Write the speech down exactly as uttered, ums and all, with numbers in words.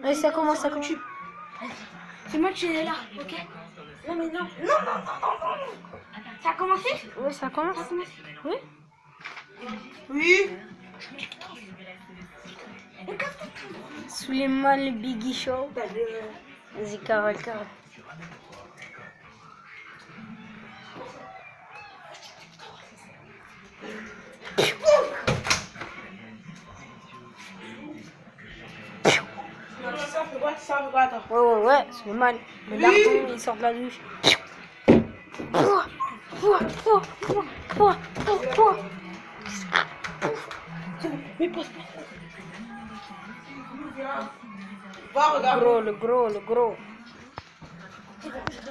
Ouais, ça commence, ça commence. C'est moi qui est là, ok? Non, mais non, non, non, non, non, non. Ça a commencé? Oui, ça commence. Ça a commencé. Oui. Oui. Suleiman le Biggie Show. Vas-y, carré, carré. Ouais, ouais, ouais, Suleiman. Le larton, il sort de la douche. Pouah, pouah, pouah, pouah, pouah, pouah, pouah. Mais pas. Va, regarde. Gros, le gros, le gros.